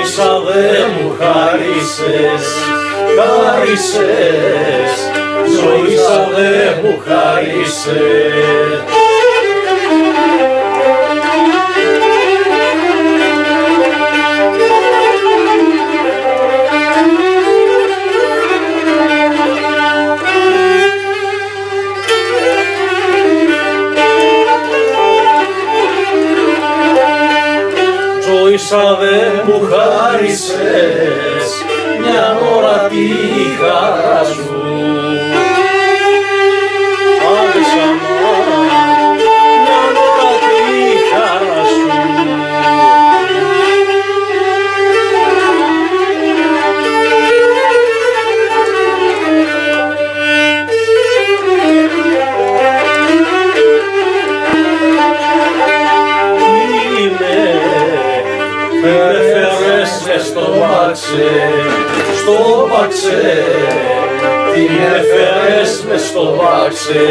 Ζώησα δε μου χάρισες, χάρισες, ζώησα δε μου χάρισες. Ζώησα δε μου χάρισες μια ώρα τη χαρά σου. Άδεισα μια ώρα τη χαρά σου. Στο μπαξέ, την έφερες μες στο μπαξέ.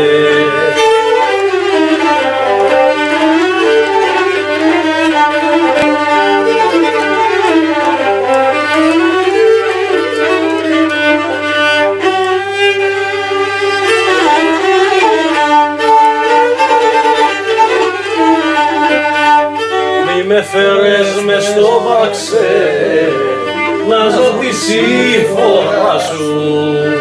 Μη με φέρες μες στο μπαξέ, να ζω τη σύμφωνα σου.